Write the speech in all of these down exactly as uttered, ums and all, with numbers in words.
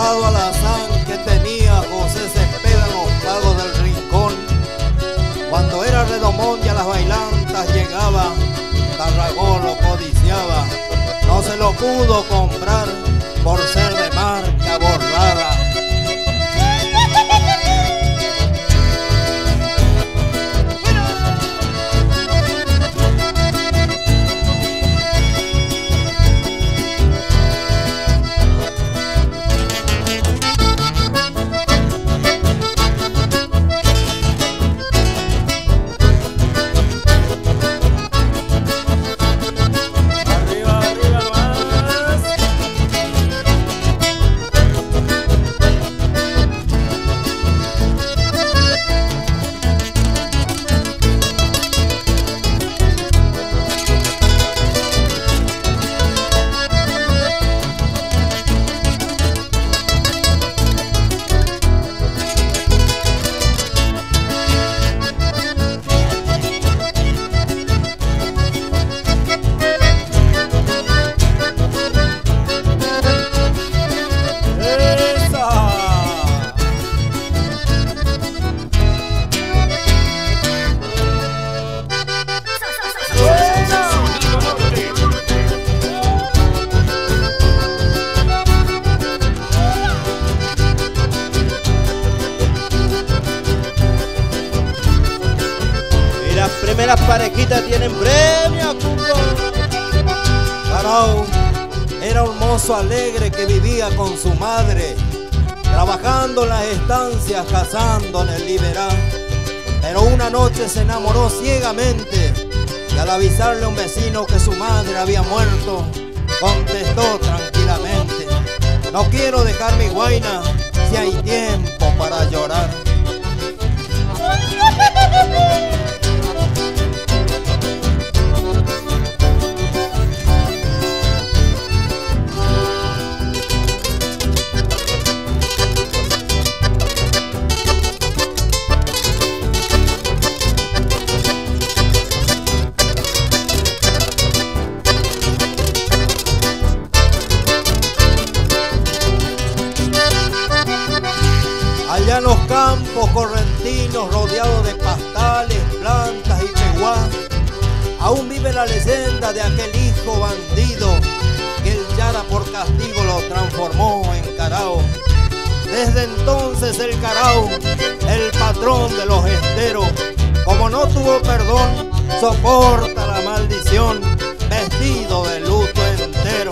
dado al azar que tenía José Cepeda en los pagos del rincón. Cuando era redomón y a las bailantas llegaba, Tarragó lo codiciaba. No se lo pudo comprar por ser de marca borrada. Las parejitas tienen premio, Carao era un mozo alegre que vivía con su madre, trabajando en las estancias, cazando en el Liberal. Pero una noche se enamoró ciegamente y al avisarle a un vecino que su madre había muerto, contestó tranquilamente: no quiero dejar mi guaina si hay tiempo para llorar. Allá en los campos correntinos, rodeados de pastales, plantas y peguás, aún vive la leyenda de aquel hijo bandido que el Yara por castigo lo transformó en Carao. Desde entonces el Carao, el patrón de los esteros, como no tuvo perdón, soporta la maldición, vestido de luto entero.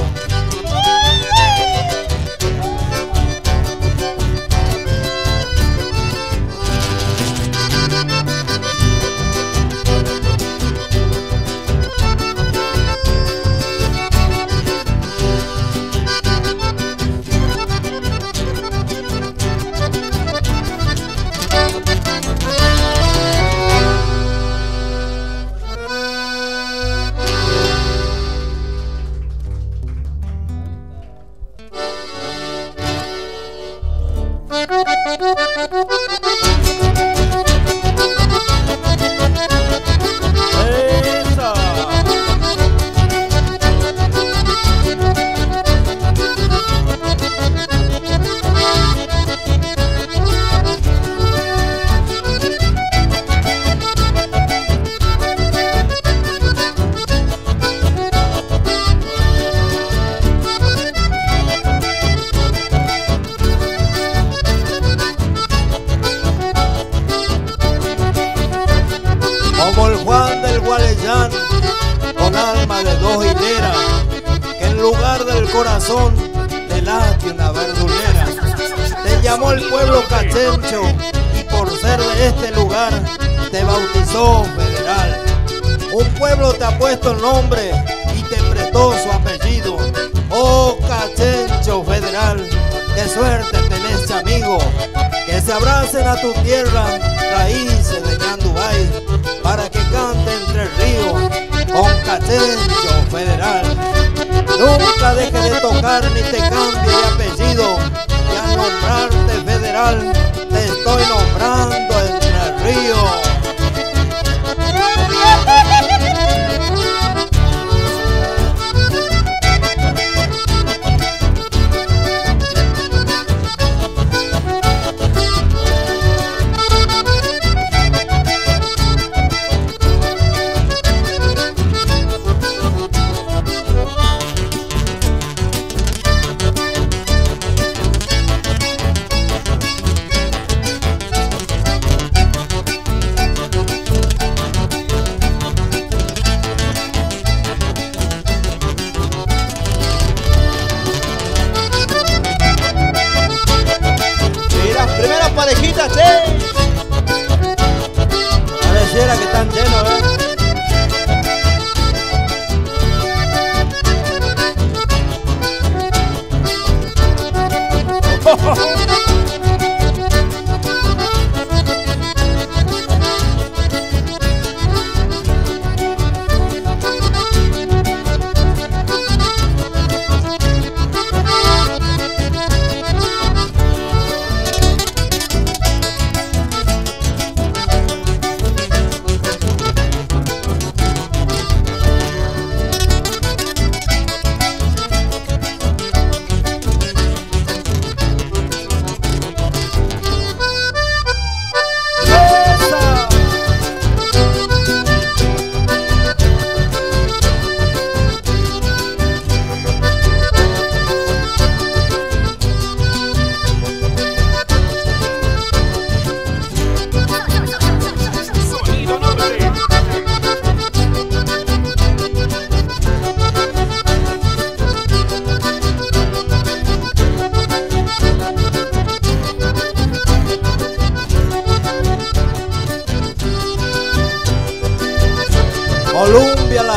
Como el Juan del Gualeyán, con alma de dos hileras, que en lugar del corazón te late una verdulera. Te llamó el pueblo Cachencho y por ser de este lugar te bautizó federal. Un pueblo te ha puesto el nombre y te prestó su apellido. Oh Cachencho federal, qué suerte tenés, amigo, que se abracen a tu tierra raíces de Ñandubay, para que cante Entre Ríos con Cachencho federal. Nunca dejes de tocar ni te cambie de apellido, y al nombrarte federal te estoy nombrando Entre Ríos.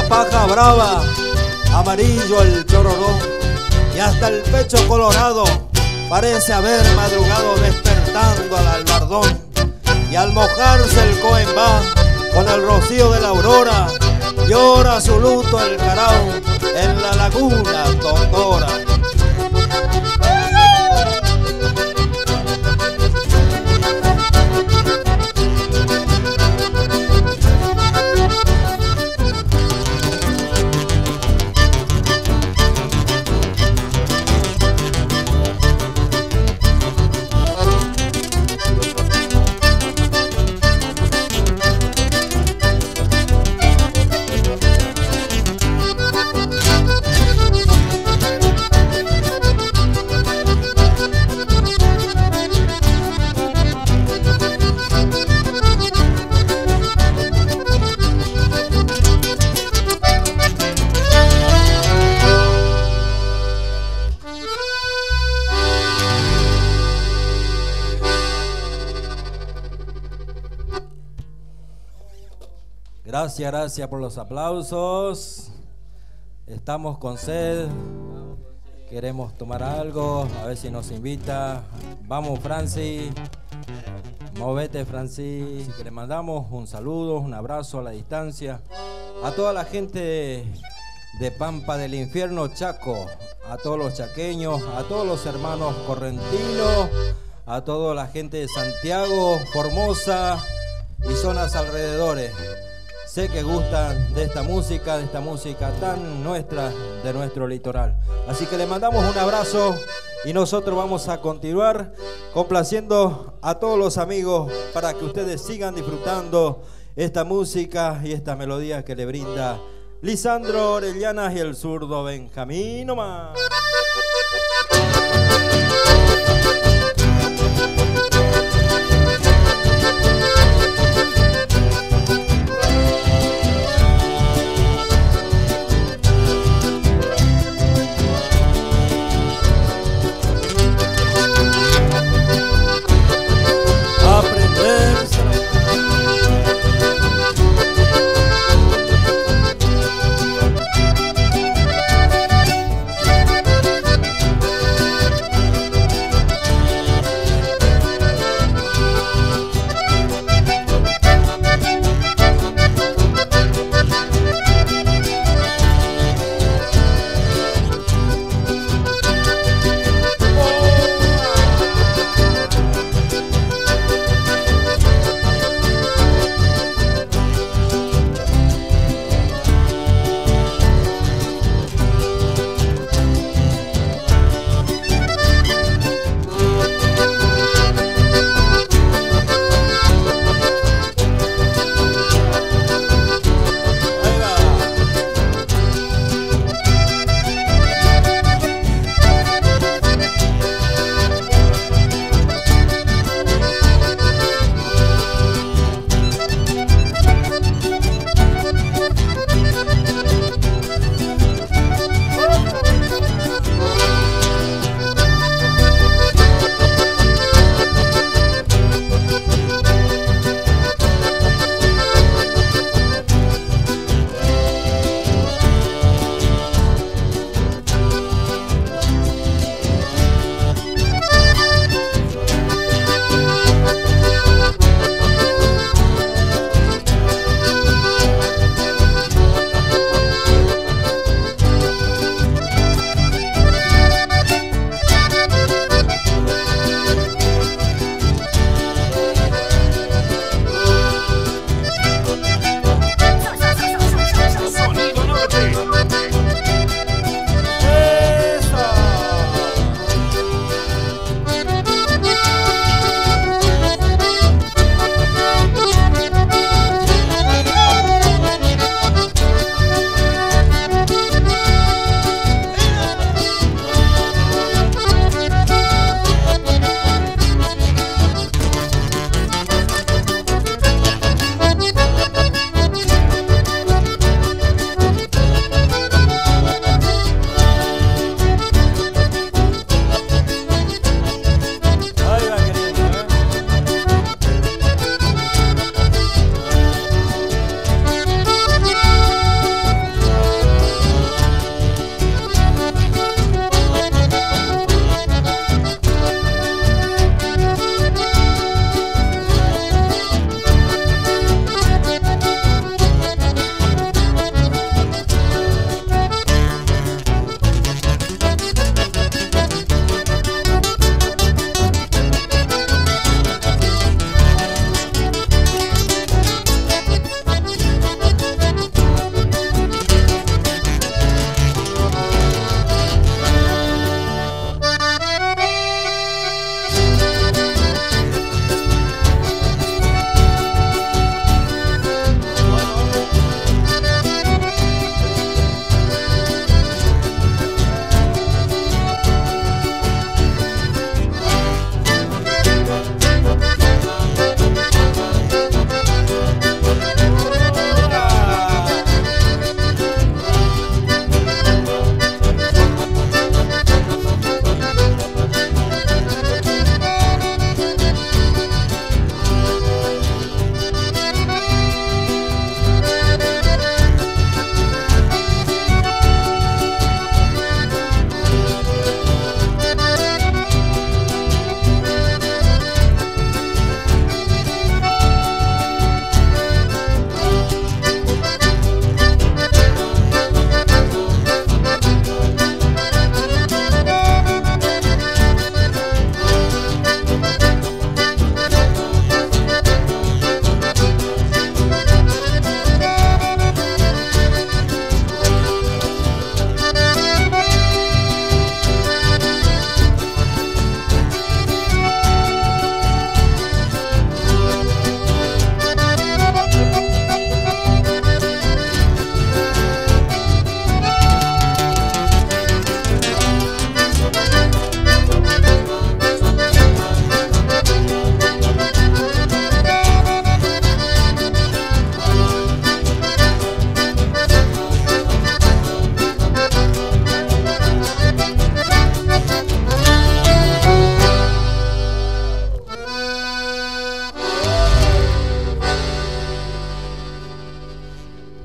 paja brava, amarillo el chororó, y hasta el pecho colorado parece haber madrugado despertando al albardón. Y al mojarse el coembá con el rocío de la aurora, llora su luto el carao en la laguna Tondora. Gracias, gracias por los aplausos. Estamos con sed, queremos tomar algo, a ver si nos invita. Vamos, Francis, movete, Francis. Que le mandamos un saludo, un abrazo a la distancia a toda la gente de Pampa del Infierno, Chaco, a todos los chaqueños, a todos los hermanos correntinos, a toda la gente de Santiago, Formosa y zonas alrededores. Sé que gustan de esta música, de esta música tan nuestra, de nuestro litoral. Así que le mandamos un abrazo y nosotros vamos a continuar complaciendo a todos los amigos para que ustedes sigan disfrutando esta música y esta melodía que le brinda Lisandro Orellana y el zurdo Benjamín Omar. Aprender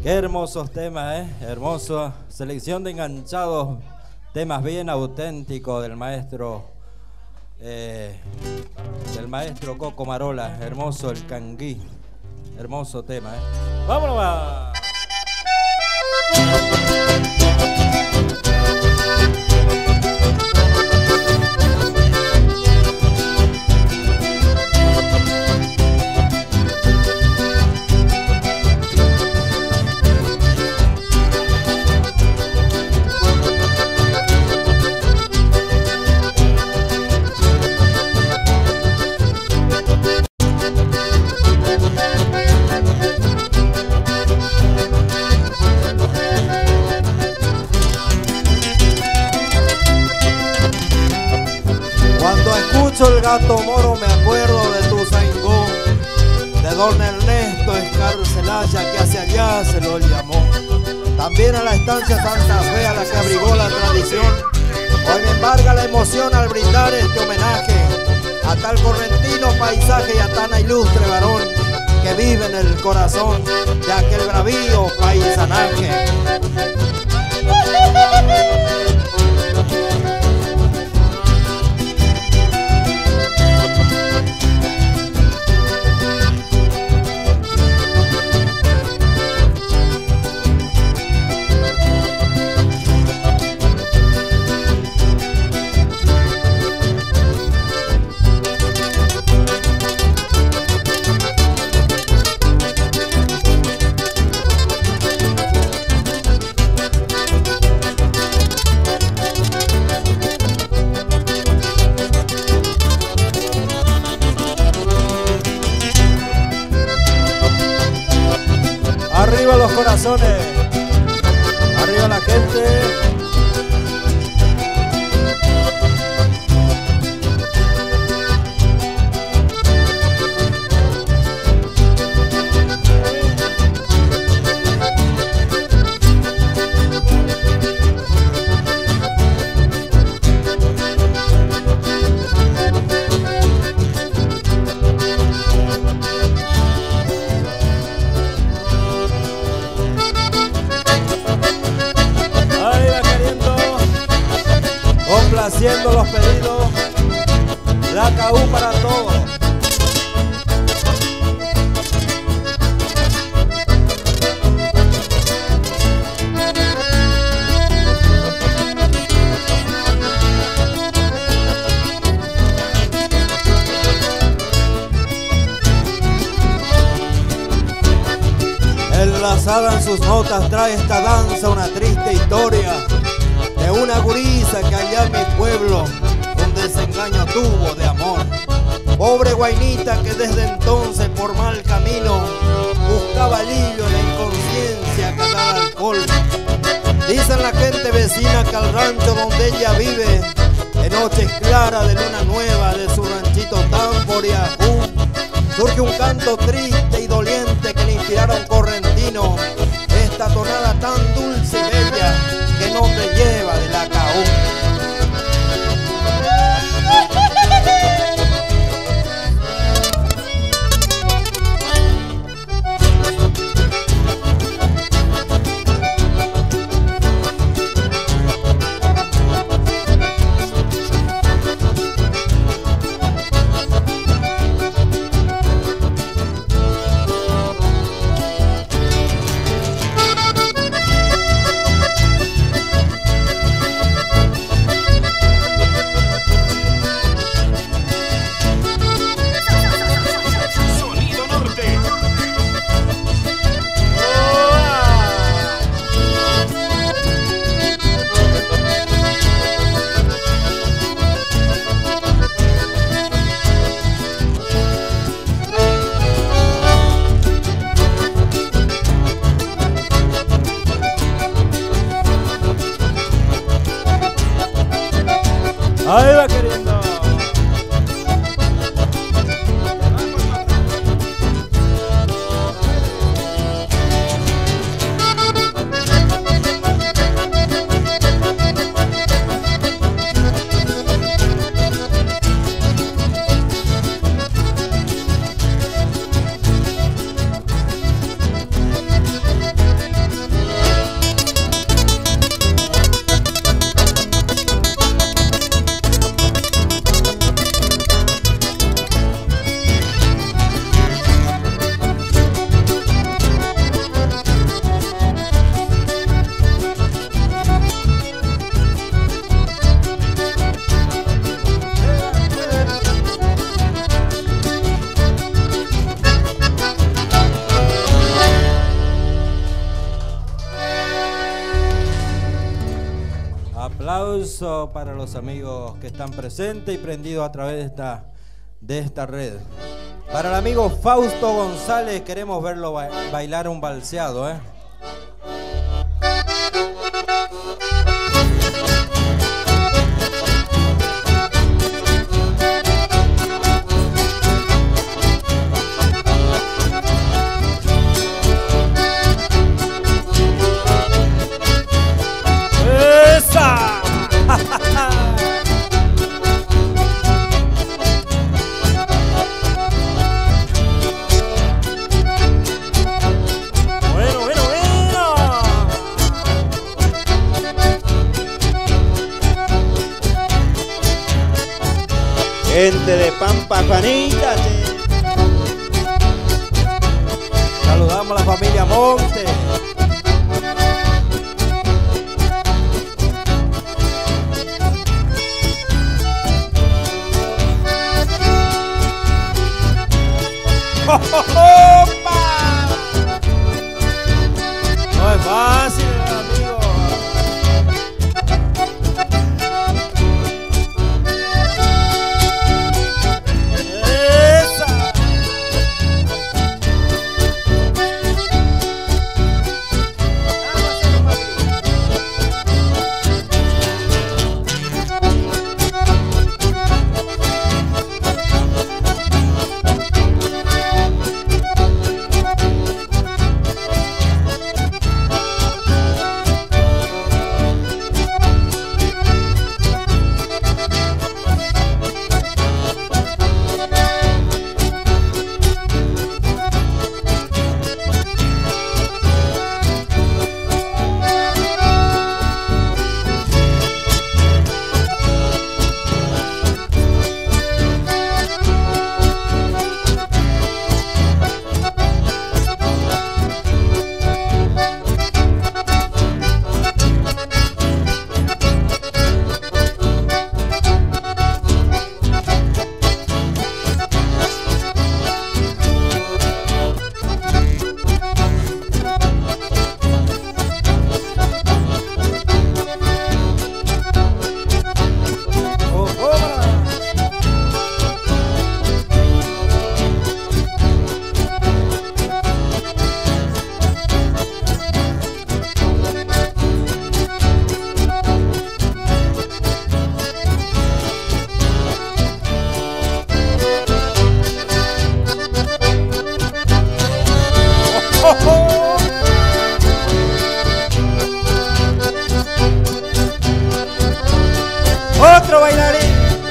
Qué hermosos temas, ¿eh? Hermoso. Selección de enganchados, temas bien auténticos del maestro, eh, del maestro Coco Marola. Hermoso el canguí. Hermoso tema, ¿eh? ¡Vámonos! Va. El gato moro me acuerdo de tu Zaingó, de don Ernesto Escarcelaya que hacia allá se lo llamó. También a la estancia Santa Fe a la que abrigó la tradición. Hoy me embarga la emoción al brindar este homenaje a tal correntino paisaje y a tan ilustre varón que vive en el corazón de aquel bravío paisanaje. Arriba los corazones, arriba la gente. Haciendo los pedidos, la K U para todos. Enlazada en sus notas trae esta danza una triste historia de una gurisa que allá en mi pueblo un desengaño tuvo de amor. Pobre guainita que desde entonces por mal camino buscaba el hilo en la inconsciencia que da el alcohol. Dicen la gente vecina que al rancho donde ella vive, en noches claras de luna nueva de su ranchito Tamboriajú, surge un canto triste y doliente que le inspiraron correntino, esta tonada tan dulce y bella que no te lleva de la K U. aplauso para los amigos que están presentes y prendidos a través de esta, de esta red. Para el amigo Fausto González queremos verlo ba bailar un balseado, ¿eh? Gente de Pampa, Juanita. Saludamos a la familia Monte. ¡Opa! No es fácil, amigo. Otro bailarín.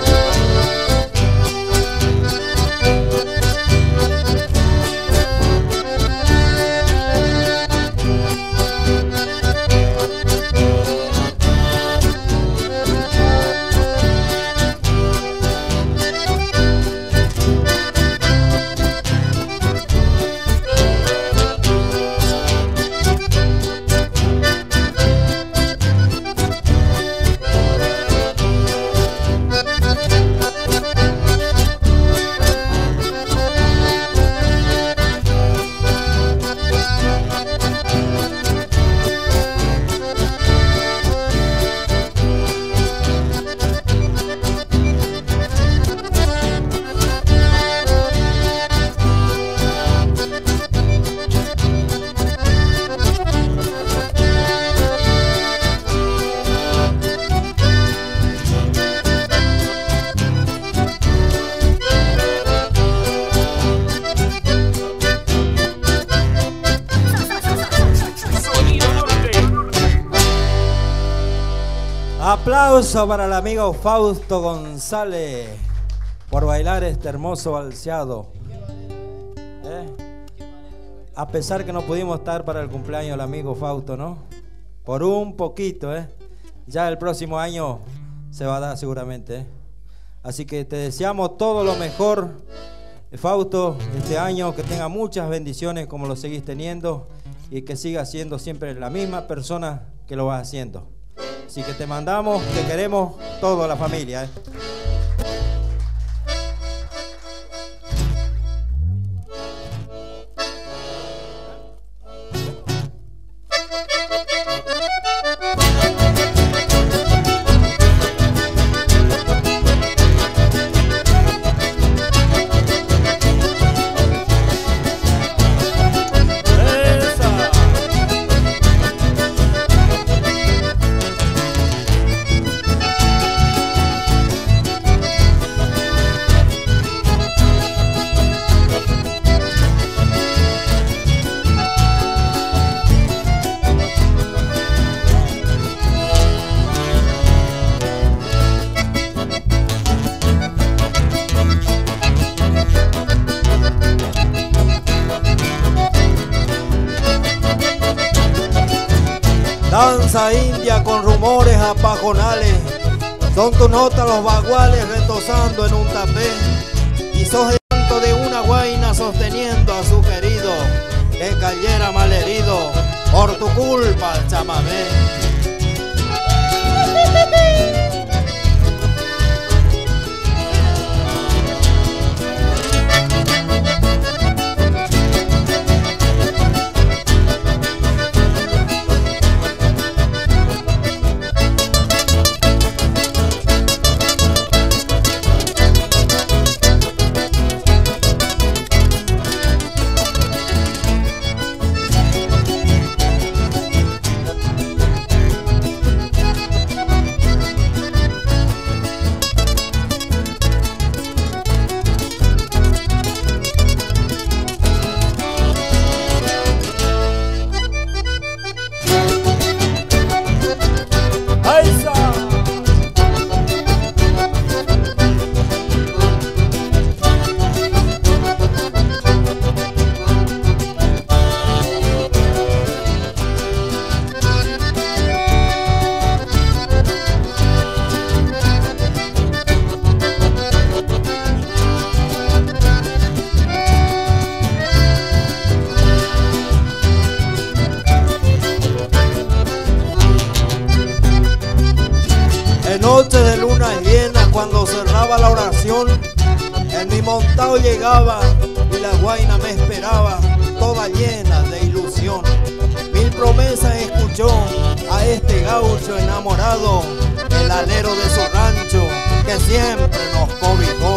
Aplauso para el amigo Fausto González por bailar este hermoso balseado. ¿Eh? A pesar que no pudimos estar para el cumpleaños del amigo Fausto, ¿no? Por un poquito, ¿eh? Ya el próximo año se va a dar seguramente, ¿eh? Así que te deseamos todo lo mejor, Fausto, este año, que tenga muchas bendiciones como lo seguís teniendo y que sigas siendo siempre la misma persona que lo vas haciendo. Así que te mandamos, te queremos toda la familia, ¿eh? Danza india con rumores apajonales, son tus notas los baguales retozando en un tapé, y sos el canto de una guaina sosteniendo a su querido, que cayera malherido por tu culpa el chamamé. Noche de luna llena, cuando cerraba la oración, en mi montado llegaba y la guaina me esperaba, toda llena de ilusión. Mil promesas escuchó a este gaucho enamorado, el alero de su rancho que siempre nos cobijó.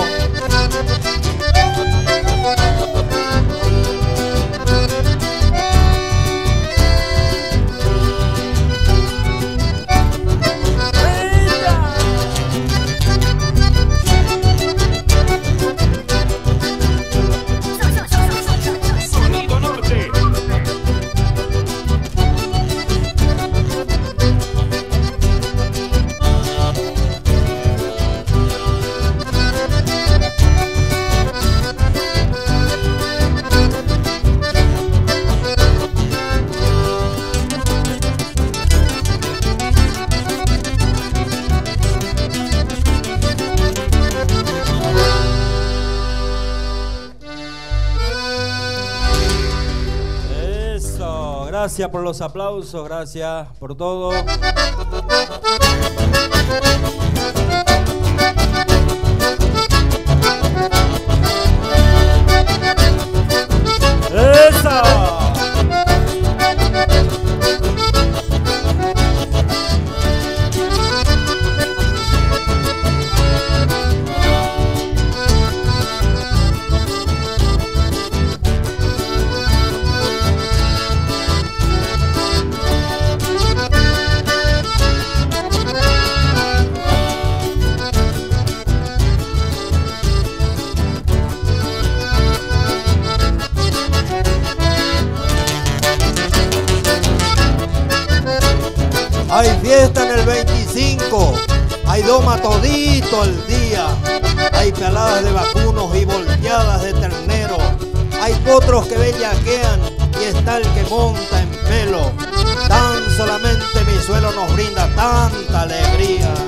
Gracias por los aplausos, gracias por todo. ¡Esa! Hay fiesta en el veinticinco, hay doma todito el día, hay peladas de vacunos y volteadas de ternero, hay potros que bellaquean y está el que monta en pelo. Tan solamente mi suelo nos brinda tanta alegría.